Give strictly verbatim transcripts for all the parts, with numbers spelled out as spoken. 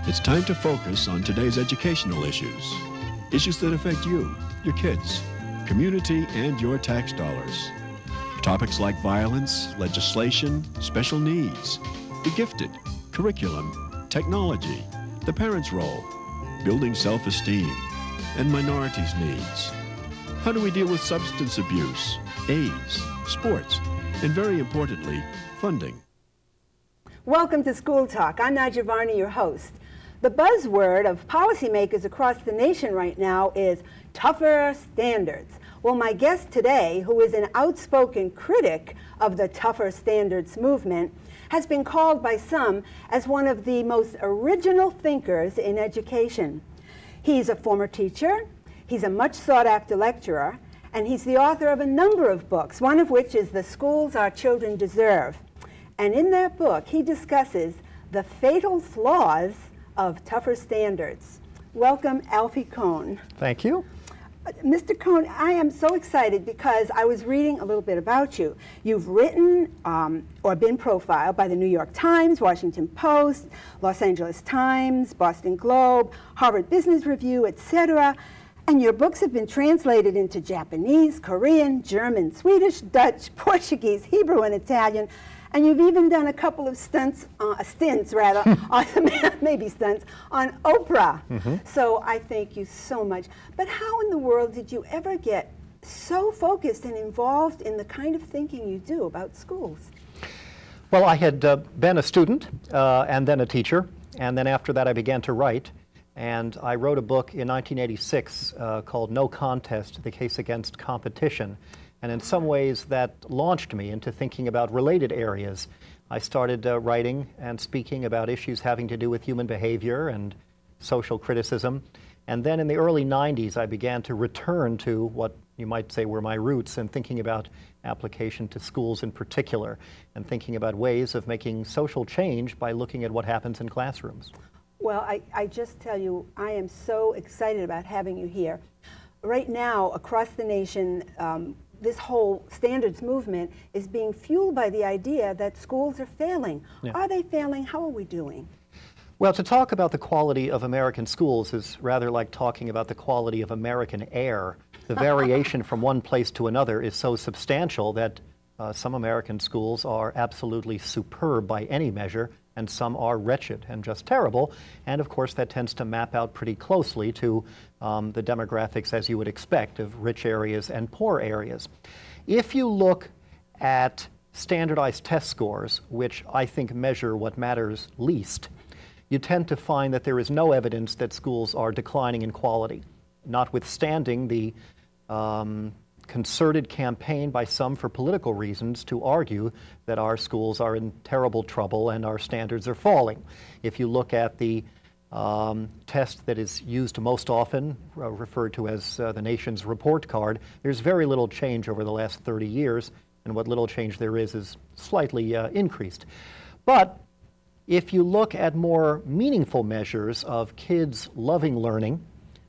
It's time to focus on today's educational issues. Issues that affect you, your kids, community, and your tax dollars. Topics like violence, legislation, special needs, the gifted, curriculum, technology, the parent's role, building self-esteem, and minorities' needs. How do we deal with substance abuse, AIDS, sports, and very importantly, funding? Welcome to School Talk. I'm Nadja Varney, your host. The buzzword of policymakers across the nation right now is tougher standards. Well, my guest today, who is an outspoken critic of the tougher standards movement, has been called by some as one of the most original thinkers in education. He's a former teacher, he's a much sought-after lecturer, and he's the author of a number of books, one of which is The Schools Our Children Deserve. And in that book, he discusses the fatal flaws of tougher standards. Welcome, Alfie Kohn. Thank you. Mister Kohn, I am so excited because I was reading a little bit about you. You've written um, or been profiled by the New York Times, Washington Post, Los Angeles Times, Boston Globe, Harvard Business Review, et cetera. And your books have been translated into Japanese, Korean, German, Swedish, Dutch, Portuguese, Hebrew, and Italian. And you've even done a couple of stunts, uh, stints rather, on, maybe stunts, on Oprah. Mm-hmm. So I thank you so much. But how in the world did you ever get so focused and involved in the kind of thinking you do about schools? Well, I had uh, been a student uh, and then a teacher, and then after that I began to write. And I wrote a book in nineteen eighty-six uh, called No Contest, The Case Against Competition. And in some ways that launched me into thinking about related areas. I started uh, writing and speaking about issues having to do with human behavior and social criticism. And then in the early nineties, I began to return to what you might say were my roots and thinking about application to schools in particular and thinking about ways of making social change by looking at what happens in classrooms. Well, I, I just tell you, I am so excited about having you here. Right now, across the nation, um, this whole standards movement is being fueled by the idea that schools are failing. Yeah. Are they failing? How are we doing? Well, to talk about the quality of American schools is rather like talking about the quality of American air. The variation from one place to another is so substantial that uh, some American schools are absolutely superb by any measure, and some are wretched and just terrible. And of course, that tends to map out pretty closely to um, the demographics, as you would expect, of rich areas and poor areas. If you look at standardized test scores, which I think measure what matters least, you tend to find that there is no evidence that schools are declining in quality, notwithstanding the um, concerted campaign by some for political reasons to argue that our schools are in terrible trouble and our standards are falling. If you look at the um, test that is used most often, uh, referred to as uh, the nation's report card, there's very little change over the last thirty years, and what little change there is is slightly uh, increased. But if you look at more meaningful measures of kids loving learning,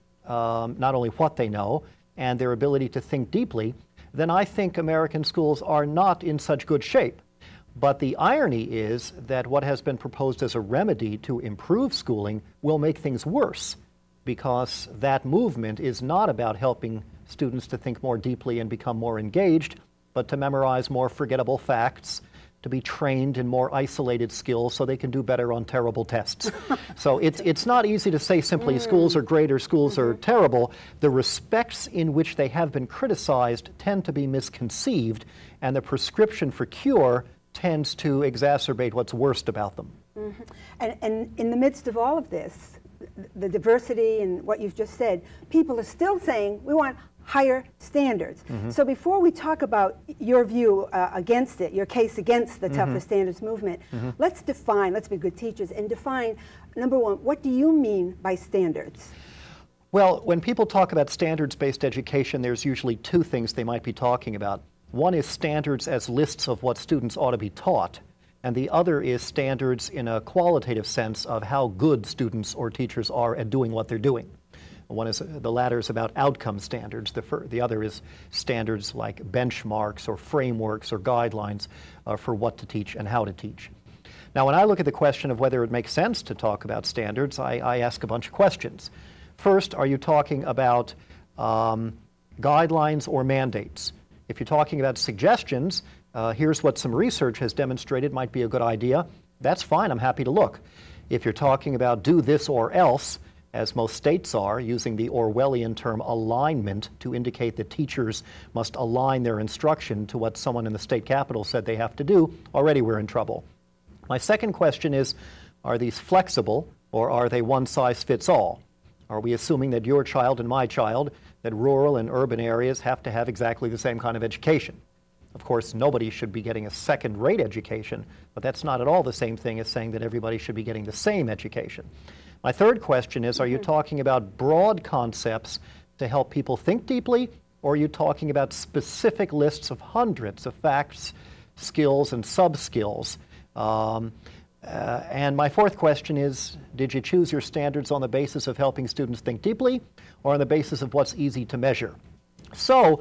um, not only what they know, and their ability to think deeply, then I think American schools are not in such good shape. But the irony is that what has been proposed as a remedy to improve schooling will make things worse, because that movement is not about helping students to think more deeply and become more engaged, but to memorize more forgettable facts, to be trained in more isolated skills so they can do better on terrible tests. So it's, it's not easy to say simply mm. schools are great or schools mm-hmm. are terrible. The respects in which they have been criticized tend to be misconceived, and the prescription for cure tends to exacerbate what's worst about them. Mm-hmm. and, and in the midst of all of this, the diversity and what you've just said, people are still saying we want higher standards. Mm-hmm. So before we talk about your view uh, against it, your case against the mm-hmm. tougher standards movement, mm-hmm. let's define, let's be good teachers, and define, number one, what do you mean by standards? Well, when people talk about standards-based education, there's usually two things they might be talking about. One is standards as lists of what students ought to be taught, and the other is standards in a qualitative sense of how good students or teachers are at doing what they're doing. One is, the latter is about outcome standards. The, fir the other is standards like benchmarks or frameworks or guidelines uh, for what to teach and how to teach. Now, when I look at the question of whether it makes sense to talk about standards, I, I ask a bunch of questions. First, are you talking about um, guidelines or mandates? If you're talking about suggestions, uh, here's what some research has demonstrated might be a good idea. That's fine, I'm happy to look. If you're talking about do this or else, as most states are, using the Orwellian term alignment to indicate that teachers must align their instruction to what someone in the state capitol said they have to do, already we're in trouble. My second question is, are these flexible or are they one size fits all? Are we assuming that your child and my child, that rural and urban areas have to have exactly the same kind of education? Of course, nobody should be getting a second-rate education, but that's not at all the same thing as saying that everybody should be getting the same education. My third question is, are you talking about broad concepts to help people think deeply, or are you talking about specific lists of hundreds of facts, skills, and sub-skills? Um, uh, and my fourth question is, did you choose your standards on the basis of helping students think deeply, or on the basis of what's easy to measure? So,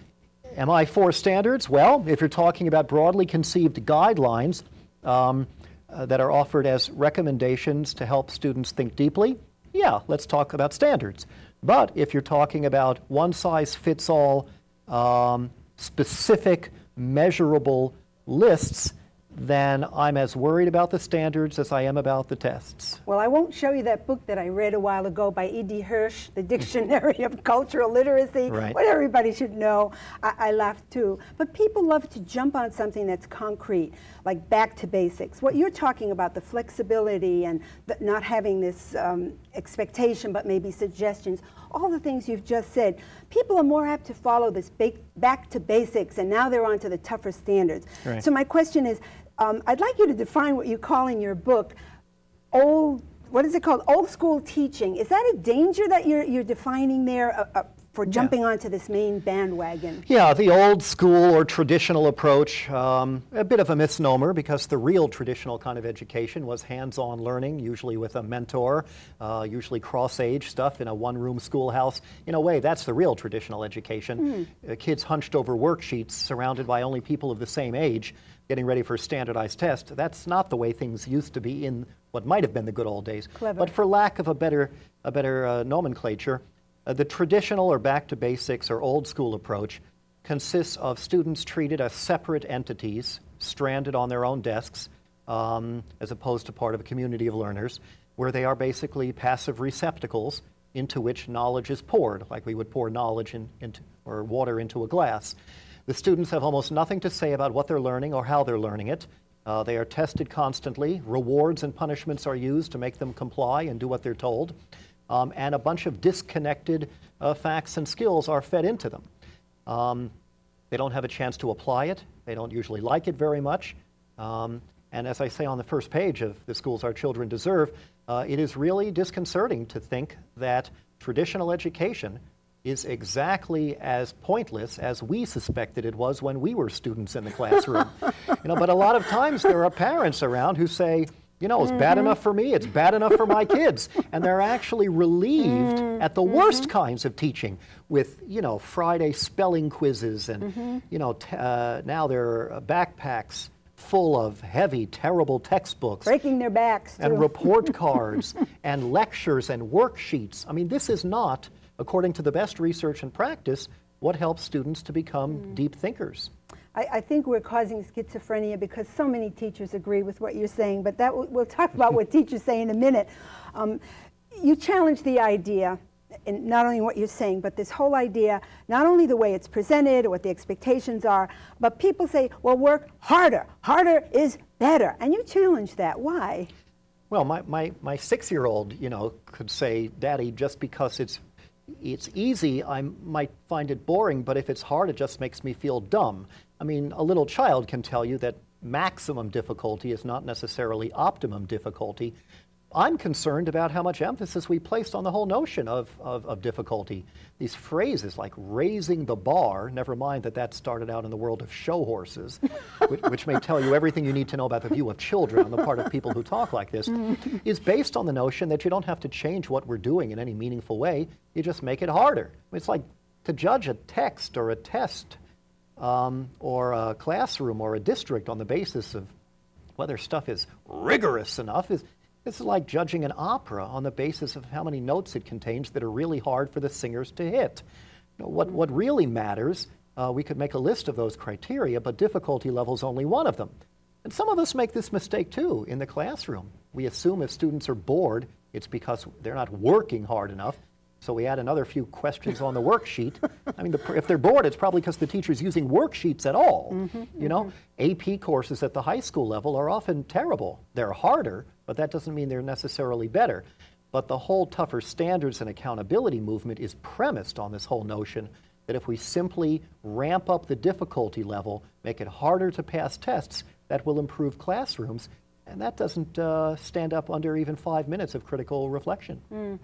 am I for standards? Well, if you're talking about broadly conceived guidelines, um, Uh, that are offered as recommendations to help students think deeply, yeah, let's talk about standards. But if you're talking about one-size-fits-all, um, specific, measurable lists, then I'm as worried about the standards as I am about the tests. Well, I won't show you that book that I read a while ago by E D Hirsch, The Dictionary of Cultural Literacy, right. What everybody should know. I, I laughed too. But people love to jump on something that's concrete, like back to basics. What you're talking about, the flexibility and the not having this um, expectation, but maybe suggestions, all the things you've just said, people are more apt to follow this back to basics, and now they're on to the tougher standards. Right. So my question is, Um, I'd like you to define what you call in your book old, what is it called, old school teaching. Is that a danger that you're, you're defining there uh, uh, for jumping yeah. onto this main bandwagon? Yeah, the old school or traditional approach, um, a bit of a misnomer, because the real traditional kind of education was hands-on learning, usually with a mentor, uh, usually cross-age stuff in a one-room schoolhouse. In a way, that's the real traditional education. Mm. Uh, kids hunched over worksheets surrounded by only people of the same age, getting ready for a standardized test. That's not the way things used to be in what might have been the good old days. Clever. But for lack of a better, a better uh, nomenclature, uh, the traditional or back to basics or old school approach consists of students treated as separate entities, stranded on their own desks, um, as opposed to part of a community of learners, where they are basically passive receptacles into which knowledge is poured, like we would pour knowledge in, into, or water into a glass. The students have almost nothing to say about what they're learning or how they're learning it. Uh, they are tested constantly. Rewards and punishments are used to make them comply and do what they're told. Um, and a bunch of disconnected uh, facts and skills are fed into them. Um, they don't have a chance to apply it. They don't usually like it very much. Um, and as I say on the first page of The Schools Our Children Deserve, uh, it is really disconcerting to think that traditional education is exactly as pointless as we suspected it was when we were students in the classroom. You know, but a lot of times there are parents around who say, you know, it's mm-hmm. bad enough for me, it's bad enough for my kids. And they're actually relieved mm-hmm. at the worst mm-hmm. kinds of teaching with, you know, Friday spelling quizzes and, mm-hmm. you know, t uh, now there are backpacks full of heavy, terrible textbooks. Breaking their backs, too. And report cards and lectures and worksheets. I mean, this is not, according to the best research and practice, what helps students to become mm. deep thinkers. I, I think we're causing schizophrenia because so many teachers agree with what you're saying, but that we'll talk about what teachers say in a minute. Um, you challenge the idea, and not only what you're saying, but this whole idea, not only the way it's presented or what the expectations are, but people say, well, work harder. Harder is better. And you challenge that. Why? Well, my, my, my six-year-old, you know, could say, Daddy, just because it's it's easy, I might find it boring, but if it's hard, it just makes me feel dumb. I mean, a little child can tell you that maximum difficulty is not necessarily optimum difficulty. I'm concerned about how much emphasis we placed on the whole notion of, of, of difficulty. These phrases like raising the bar, never mind that that started out in the world of show horses, which, which may tell you everything you need to know about the view of children on the part of people who talk like this, is based on the notion that you don't have to change what we're doing in any meaningful way, you just make it harder. It's like to judge a text or a test um, or a classroom or a district on the basis of whether stuff is rigorous enough is it's like judging an opera on the basis of how many notes it contains that are really hard for the singers to hit. You know, what, what really matters, uh, we could make a list of those criteria, but difficulty level is only one of them. And some of us make this mistake too in the classroom. We assume if students are bored, it's because they're not working hard enough. So we add another few questions on the worksheet. I mean, the, if they're bored, it's probably because the teacher's using worksheets at all. Mm-hmm, you know, mm-hmm. A P courses at the high school level are often terrible. They're harder, but that doesn't mean they're necessarily better. But the whole tougher standards and accountability movement is premised on this whole notion that if we simply ramp up the difficulty level, make it harder to pass tests, that will improve classrooms. And that doesn't uh, stand up under even five minutes of critical reflection. Mm.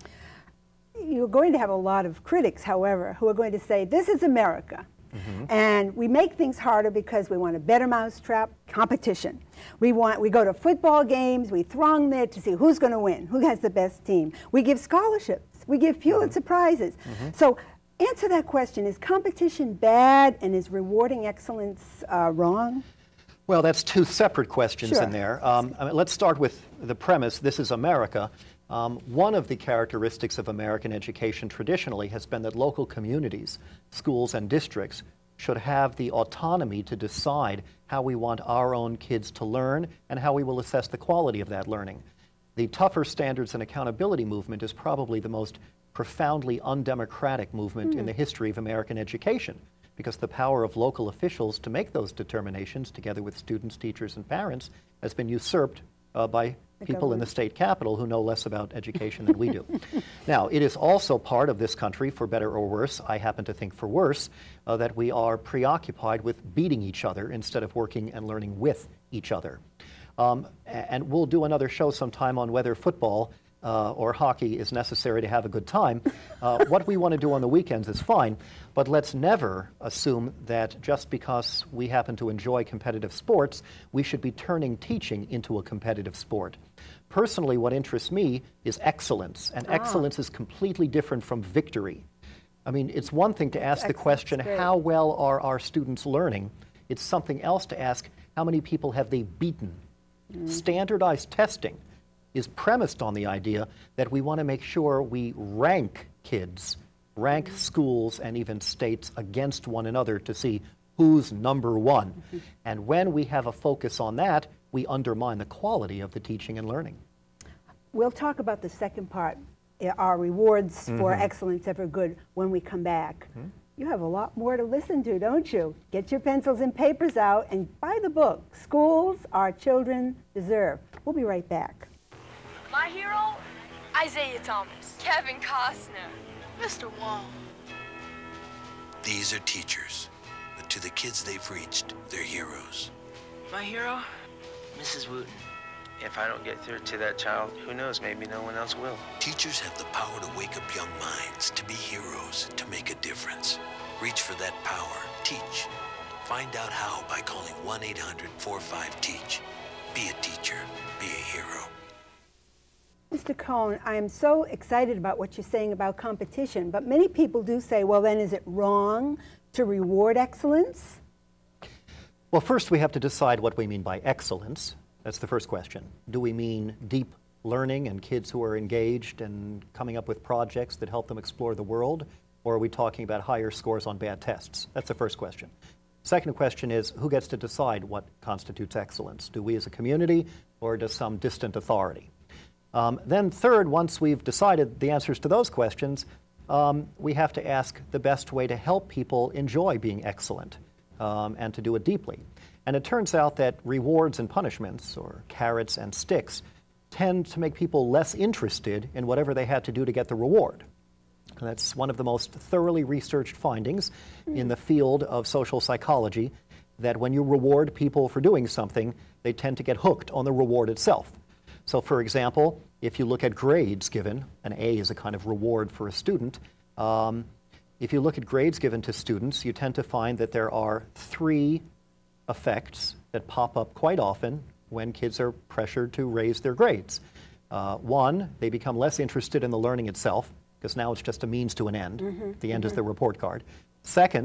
You're going to have a lot of critics, however, who are going to say, this is America. Mm-hmm. And we make things harder because we want a better mousetrap, competition. We want, we go to football games, we throng there to see who's going to win, who has the best team. We give scholarships, we give Pulitzer mm-hmm. prizes. Mm-hmm. So answer that question, is competition bad and is rewarding excellence uh, wrong? Well, that's two separate questions sure. in there. Um, I mean, let's start with the premise, this is America. Um, one of the characteristics of American education traditionally has been that local communities, schools and districts should have the autonomy to decide how we want our own kids to learn and how we will assess the quality of that learning. The tougher standards and accountability movement is probably the most profoundly undemocratic movement mm. in the history of American education, because the power of local officials to make those determinations, together with students, teachers, and parents, has been usurped uh, by the people government. in the state capitol who know less about education than we do. Now, it is also part of this country, for better or worse, I happen to think for worse, uh, that we are preoccupied with beating each other instead of working and learning with each other. Um, and we'll do another show sometime on whether football Uh, or hockey is necessary to have a good time. Uh, what we want to do on the weekends is fine, but let's never assume that just because we happen to enjoy competitive sports, we should be turning teaching into a competitive sport. Personally, what interests me is excellence, and ah. excellence is completely different from victory. I mean, it's one thing to ask the question, how well are our students learning? It's something else to ask, how many people have they beaten? Mm. Standardized testing is premised on the idea that we want to make sure we rank kids, rank mm-hmm. schools and even states against one another to see who's number one. Mm-hmm. And when we have a focus on that, we undermine the quality of the teaching and learning. We'll talk about the second part, are rewards mm-hmm. for excellence ever good, when we come back. Mm-hmm. You have a lot more to listen to, don't you? Get your pencils and papers out and buy the book, Schools Our Children Deserve. We'll be right back. My hero, Isaiah Thomas. Kevin Costner. Mister Wong. These are teachers, but to the kids they've reached, they're heroes. My hero, Missus Wooten. If I don't get through to that child, who knows, maybe no one else will. Teachers have the power to wake up young minds, to be heroes, to make a difference. Reach for that power. Teach. Find out how by calling one eight hundred, four five, teach. Be a teacher. Be a hero. Mister Kohn, I am so excited about what you're saying about competition, but many people do say, well, then is it wrong to reward excellence? Well, first we have to decide what we mean by excellence. That's the first question. Do we mean deep learning and kids who are engaged and coming up with projects that help them explore the world, or are we talking about higher scores on bad tests? That's the first question. Second question is, who gets to decide what constitutes excellence? Do we as a community, or does some distant authority? Um, then third, once we've decided the answers to those questions, um, we have to ask the best way to help people enjoy being excellent um, and to do it deeply. And it turns out that rewards and punishments, or carrots and sticks, tend to make people less interested in whatever they had to do to get the reward. And that's one of the most thoroughly researched findings mm. in the field of social psychology, that when you reward people for doing something, they tend to get hooked on the reward itself. So, for example, if you look at grades given, an A is a kind of reward for a student. Um, if you look at grades given to students, you tend to find that there are three effects that pop up quite often when kids are pressured to raise their grades. Uh, one, they become less interested in the learning itself, because now it's just a means to an end. Mm-hmm. The end mm-hmm. is the report card. Second,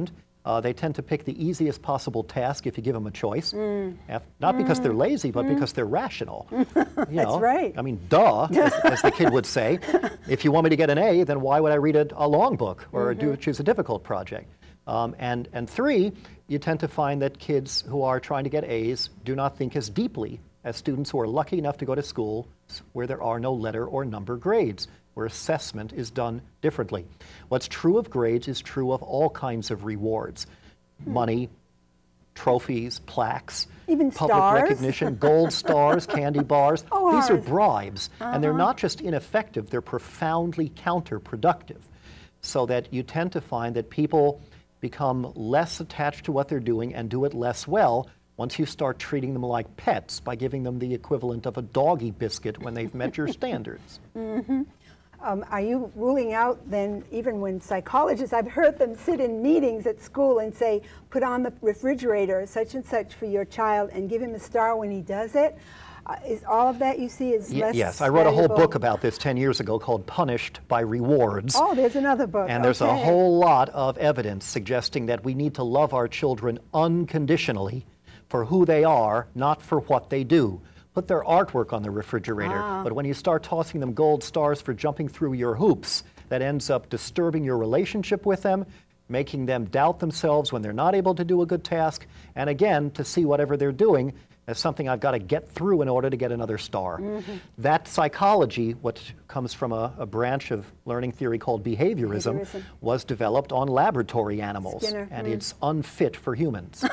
Uh, they tend to pick the easiest possible task if you give them a choice. Mm. Not because mm. they're lazy, but mm. because they're rational. You That's know? right. I mean, duh, as, as the kid would say. If you want me to get an A, then why would I read a, a long book or mm-hmm. do choose a difficult project? Um, and, and three, you tend to find that kids who are trying to get A's do not think as deeply as students who are lucky enough to go to school where there are no letter or number grades, where assessment is done differently. What's true of grades is true of all kinds of rewards. Hmm. Money, trophies, plaques, even public stars. recognition, gold stars, candy bars. Oh, These are ours. bribes, uh-huh. and they're not just ineffective, they're profoundly counterproductive. So that you tend to find that people become less attached to what they're doing and do it less well once you start treating them like pets by giving them the equivalent of a doggy biscuit when they've met your standards. Mm-hmm. Um, are you ruling out then, even when psychologists, I've heard them sit in meetings at school and say, put on the refrigerator such and such for your child and give him a star when he does it? Uh, is all of that you see is y less Yes, I wrote valuable? a whole book about this ten years ago called Punished by Rewards. Oh, there's another book. And there's okay. a whole lot of evidence suggesting that we need to love our children unconditionally for who they are, not for what they do. Put their artwork on the refrigerator, ah. but when you start tossing them gold stars for jumping through your hoops, that ends up disturbing your relationship with them, making them doubt themselves when they're not able to do a good task, and again, to see whatever they're doing as something I've got to get through in order to get another star. Mm-hmm. That psychology, which comes from a, a branch of learning theory called behaviorism, behaviorism, was developed on laboratory animals, Skinner. and mm. it's unfit for humans.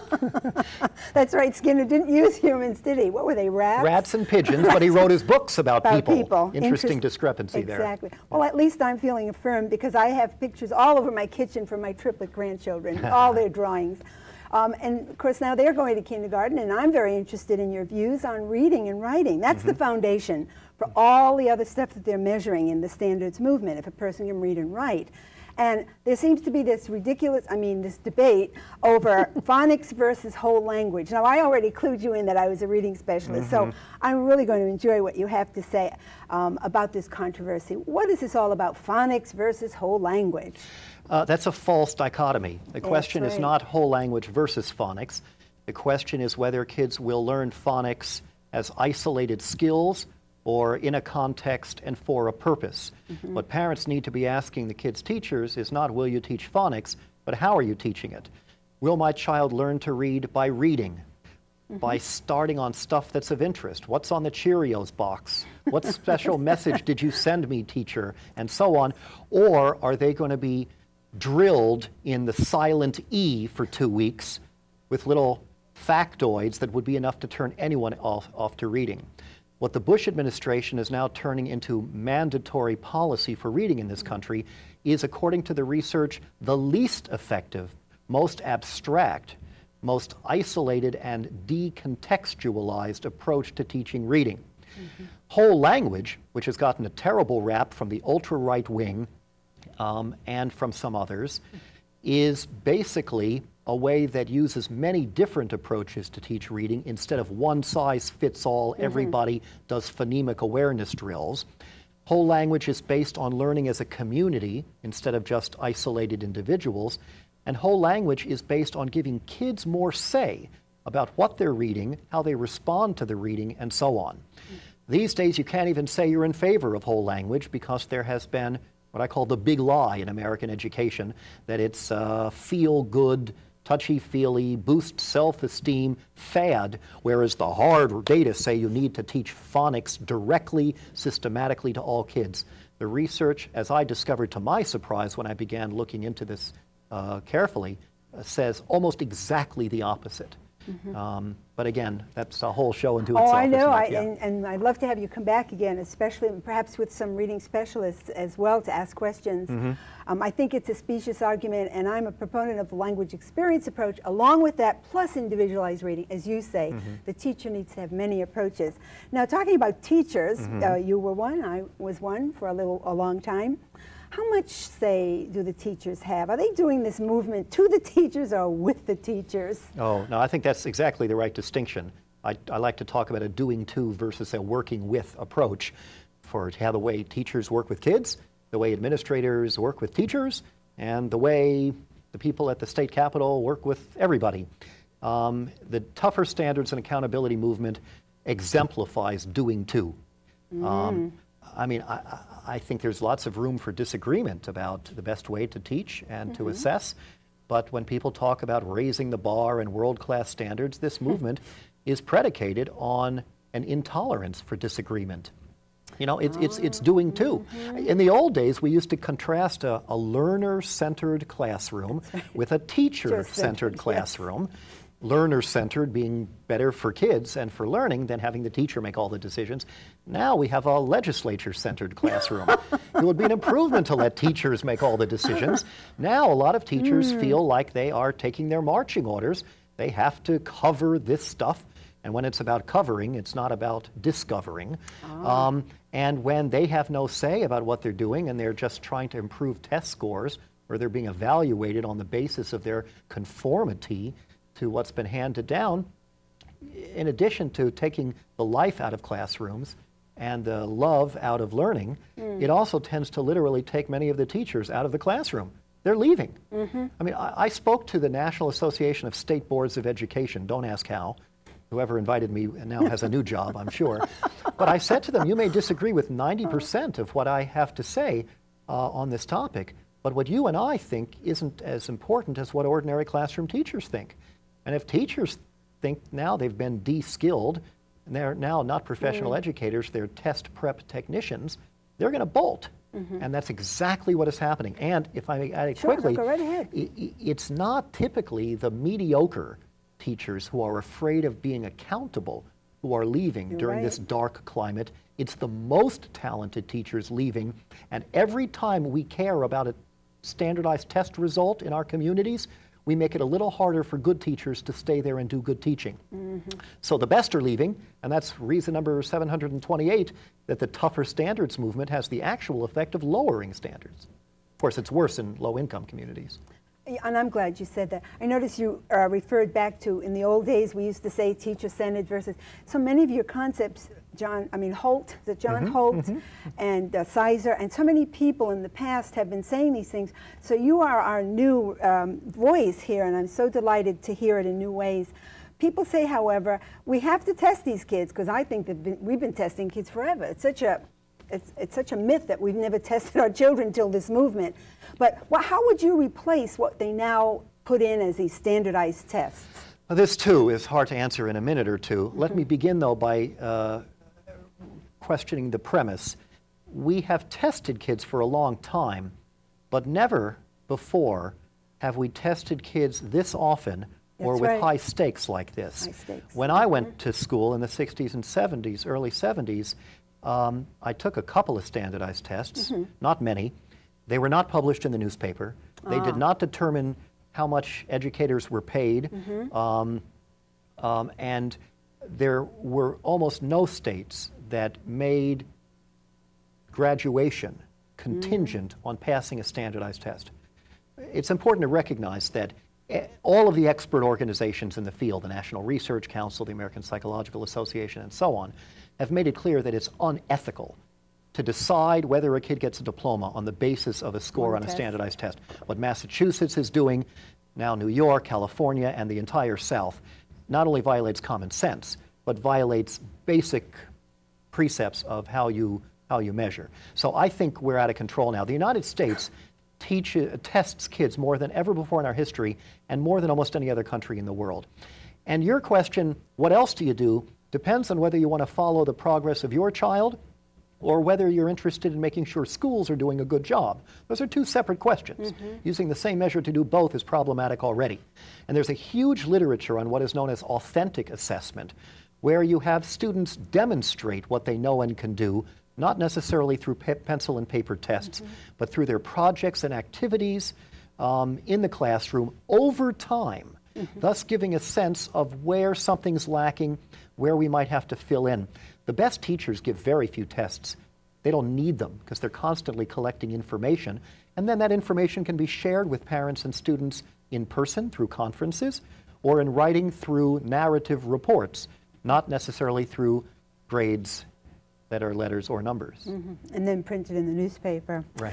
That's right, Skinner didn't use humans, did he? What were they, rats? Rats and pigeons, but he wrote his books about, about people. people. Interesting Interest discrepancy exactly. there. Exactly. Well, at least I'm feeling affirmed because I have pictures all over my kitchen for my triplet grandchildren, all their drawings. Um, and of course now they're going to kindergarten, and I'm very interested in your views on reading and writing. That's mm-hmm. the foundation for all the other stuff that they're measuring in the standards movement, if a person can read and write. And there seems to be this ridiculous, I mean, this debate over phonics versus whole language. Now, I already clued you in that I was a reading specialist, mm-hmm. so I'm really going to enjoy what you have to say um, about this controversy. What is this all about, phonics versus whole language? Uh, that's a false dichotomy. The That's question right. is not whole language versus phonics. The question is whether kids will learn phonics as isolated skills or in a context and for a purpose. Mm-hmm. What parents need to be asking the kids' teachers is not, will you teach phonics, but how are you teaching it? Will my child learn to read by reading, mm-hmm. by starting on stuff that's of interest? What's on the Cheerios box? What special message did you send me, teacher? And so on. Or are they going to be drilled in the silent E for two weeks with little factoids that would be enough to turn anyone off, off to reading? What the Bush administration is now turning into mandatory policy for reading in this country is, according to the research, the least effective, most abstract, most isolated and decontextualized approach to teaching reading. Mm-hmm. Whole language, which has gotten a terrible rap from the ultra-right wing um, and from some others, is basically a way that uses many different approaches to teach reading instead of one size fits all, mm-hmm. everybody does phonemic awareness drills. Whole language is based on learning as a community instead of just isolated individuals. And whole language is based on giving kids more say about what they're reading, how they respond to the reading, and so on. Mm-hmm. These days, you can't even say you're in favor of whole language because there has been what I call the big lie in American education, that it's a feel-good, touchy-feely, boost self-esteem fad, whereas the hard data say you need to teach phonics directly, systematically to all kids. The research, as I discovered to my surprise when I began looking into this uh, carefully, uh, says almost exactly the opposite. Mm-hmm. um, but again, that's a whole show into itself. Oh, I know, I, yeah. and, and I'd love to have you come back again, especially perhaps with some reading specialists as well to ask questions. Mm-hmm. um, I think it's a specious argument, and I'm a proponent of the language experience approach. Along with that, plus individualized reading, as you say, mm-hmm. the teacher needs to have many approaches. Now, talking about teachers, mm-hmm. uh, you were one, I was one for a little, a long time. How much say do the teachers have? Are they doing this movement to the teachers or with the teachers? Oh, no, I think that's exactly the right distinction. I, I like to talk about a doing to versus a working with approach for how the way teachers work with kids, the way administrators work with teachers, and the way The people at the state capitol work with everybody. Um, the tougher standards and accountability movement exemplifies doing too. Mm. Um, I mean, I, I think there's lots of room for disagreement about the best way to teach and mm-hmm. to assess, but when people talk about raising the bar and world-class standards, this movement is predicated on an intolerance for disagreement. You know, it's, it's, it's doing too. Mm-hmm. In the old days, we used to contrast a, a learner-centered classroom right. with a teacher-centered classroom. Yes. Learner-centered being better for kids and for learning than having the teacher make all the decisions. Now we have a legislature-centered classroom. It would be an improvement to let teachers make all the decisions. Now a lot of teachers mm. feel like they are taking their marching orders. They have to cover this stuff. And when it's about covering, it's not about discovering. Oh. Um, and when they have no say about what they're doing and they're just trying to improve test scores, or they're being evaluated on the basis of their conformity to what's been handed down, in addition to taking the life out of classrooms and the love out of learning, mm. it also tends to literally take many of the teachers out of the classroom. They're leaving. Mm-hmm. I mean, I, I spoke to the National Association of State Boards of Education. Don't ask how. Whoever invited me now has a new job, I'm sure. But I said to them, you may disagree with ninety percent of what I have to say uh, on this topic, but what you and I think isn't as important as what ordinary classroom teachers think. And if teachers think now they've been de-skilled, and they're now not professional mm. educators, they're test prep technicians, they're going to bolt. Mm-hmm. And that's exactly what is happening. And if I may add it sure, quickly, go right ahead. I- it's not typically the mediocre teachers who are afraid of being accountable who are leaving You're during right. this dark climate. It's the most talented teachers leaving. And every time we care about a standardized test result in our communities, we make it a little harder for good teachers to stay there and do good teaching. Mm-hmm. So the best are leaving, and that's reason number seven hundred twenty-eight, that the tougher standards movement has the actual effect of lowering standards. Of course, it's worse in low-income communities. And I'm glad you said that. I noticed you uh, referred back to, in the old days, we used to say teacher-centered versus, so many of your concepts, John, I mean Holt, the John mm-hmm, Holt mm-hmm. and uh, Sizer, and so many people in the past have been saying these things. So you are our new um, voice here, and I'm so delighted to hear it in new ways. People say, however, we have to test these kids, because I think that been, we've been testing kids forever. It's such a It's, it's such a myth that we've never tested our children until this movement. But well, how would you replace what they now put in as these standardized tests? Well, this, too, is hard to answer in a minute or two. Mm-hmm. Let me begin, though, by uh, questioning the premise. We have tested kids for a long time, but never before have we tested kids this often or That's with right. high stakes like this. High stakes. When I went to school in the sixties and seventies, early seventies, Um, I took a couple of standardized tests, mm-hmm. not many. They were not published in the newspaper. They ah. did not determine how much educators were paid. Mm-hmm. um, um, and there were almost no states that made graduation contingent mm-hmm. on passing a standardized test. It's important to recognize that all of the expert organizations in the field, the National Research Council, the American Psychological Association, and so on, have made it clear that it's unethical to decide whether a kid gets a diploma on the basis of a score on a standardized test. What Massachusetts is doing, now New York, California, and the entire South, not only violates common sense, but violates basic precepts of how you, how you measure. So I think we're out of control now. The United States teach, uh, tests kids more than ever before in our history, and more than almost any other country in the world. And your question, what else do you do, depends on whether you want to follow the progress of your child or whether you're interested in making sure schools are doing a good job. Those are two separate questions. Mm-hmm. Using the same measure to do both is problematic already. And there's a huge literature on what is known as authentic assessment, where you have students demonstrate what they know and can do, not necessarily through pe- pencil and paper tests, mm-hmm. but through their projects and activities um, in the classroom over time, mm-hmm. thus giving a sense of where something's lacking, where we might have to fill in. The best teachers give very few tests. They don't need them because they're constantly collecting information, and then that information can be shared with parents and students in person through conferences or in writing through narrative reports, not necessarily through grades that are letters or numbers. Mm-hmm. And then printed in the newspaper. Right.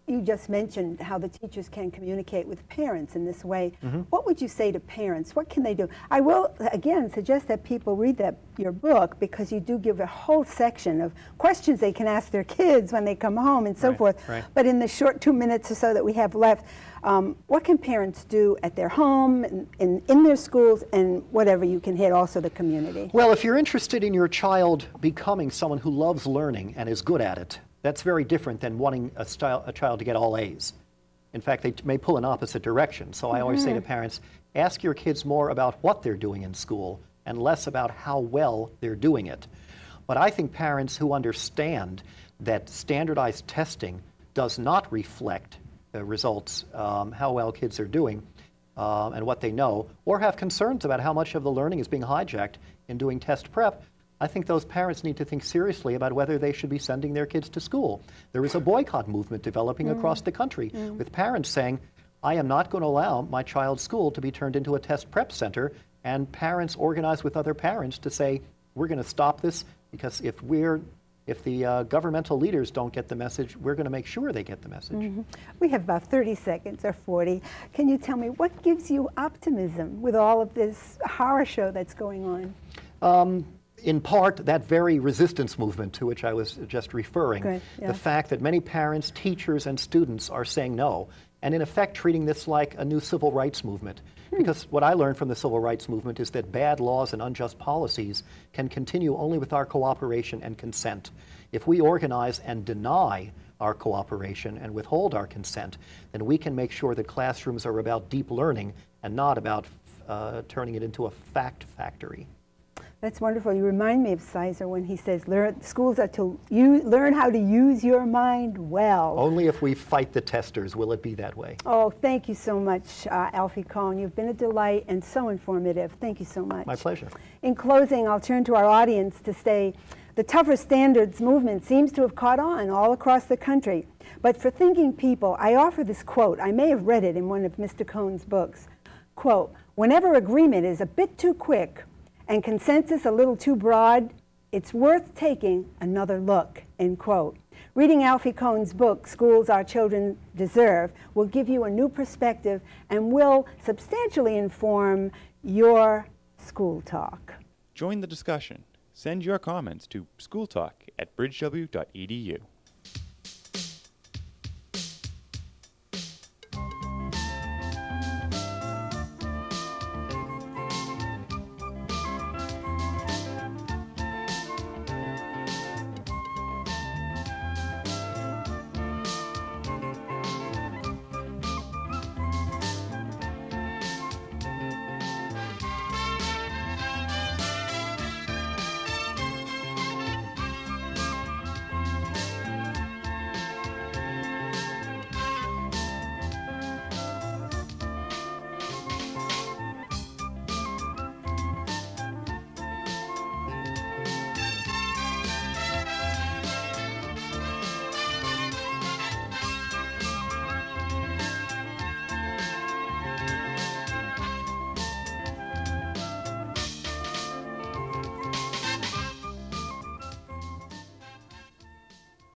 you just mentioned how the teachers can communicate with parents in this way. Mm-hmm. What would you say to parents? What can they do? I will, again, suggest that people read that your book, because you do give a whole section of questions they can ask their kids when they come home and so Right, forth. right. But in the short two minutes or so that we have left, um, what can parents do at their home, in, in, in their schools, and whatever you can hit, also the community? Well, if you're interested in your child becoming someone who loves learning and is good at it, that's very different than wanting a, style, a child to get all A's. In fact, they t- may pull in opposite directions. So I always say to parents, ask your kids more about what they're doing in school and less about how well they're doing it. But I think parents who understand that standardized testing does not reflect the results, um, how well kids are doing um, and what they know, or have concerns about how much of the learning is being hijacked in doing test prep, I think those parents need to think seriously about whether they should be sending their kids to school. There is a boycott movement developing mm. across the country mm. with parents saying, I am not going to allow my child's school to be turned into a test prep center, and parents organize with other parents to say, we're going to stop this, because if we're if the uh, governmental leaders don't get the message, we're going to make sure they get the message. Mm-hmm. We have about thirty seconds or forty. Can you tell me what gives you optimism with all of this horror show that's going on? Um, in part, that very resistance movement to which I was just referring, Good, yeah. the fact that many parents, teachers, and students are saying no, and in effect treating this like a new civil rights movement. Hmm. Because what I learned from the civil rights movement is that bad laws and unjust policies can continue only with our cooperation and consent. If we organize and deny our cooperation and withhold our consent, then we can make sure that classrooms are about deep learning and not about uh, turning it into a fact factory. That's wonderful. You remind me of Sizer when he says, learn, schools are to use, learn how to use your mind well. Only if we fight the testers will it be that way. Oh, thank you so much, uh, Alfie Kohn. You've been a delight and so informative. Thank you so much. My pleasure. In closing, I'll turn to our audience to say, the tougher standards movement seems to have caught on all across the country. But for thinking people, I offer this quote. I may have read it in one of Mister Kohn's books. Quote, whenever agreement is a bit too quick and consensus a little too broad, it's worth taking another look, end quote. Reading Alfie Kohn's book, Schools Our Children Deserve, will give you a new perspective and will substantially inform your school talk. Join the discussion. Send your comments to schooltalk at bridge w dot e d u.